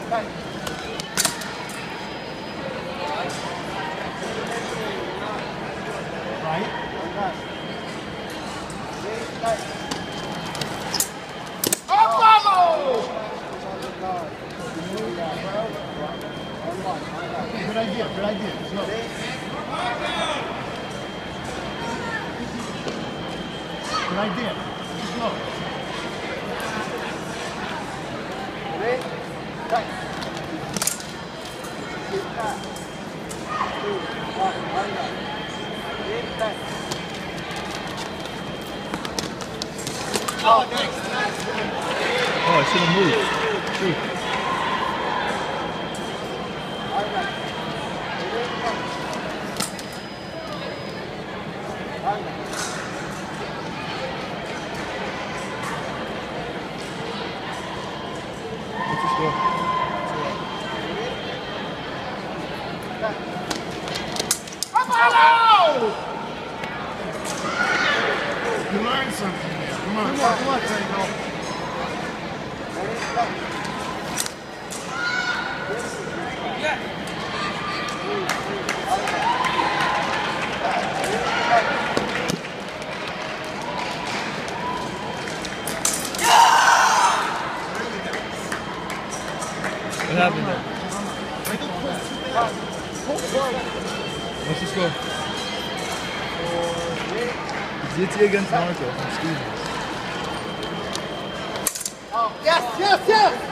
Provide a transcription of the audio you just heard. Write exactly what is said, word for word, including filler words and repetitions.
Good idea, good idea. Let's go. Good idea. Let's go. Ready? Right. Two, one, one, one. Ready? Right. Oh, thanks. Oh, I should have moved. Shoot. What's the score? You learned something there. Come on, come on, come on, Frankel. What happened there? What's the score? It's Yitzy against Marco from Stevens. Oh, yes, yes, yes!